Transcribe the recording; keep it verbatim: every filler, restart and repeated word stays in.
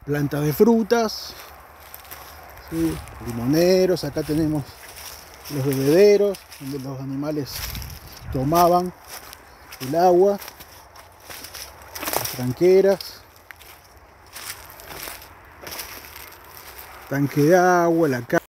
plantas de frutas, ¿sí? Limoneros. Acá tenemos los bebederos donde los animales tomaban el agua, las tranqueras, tanque de agua, la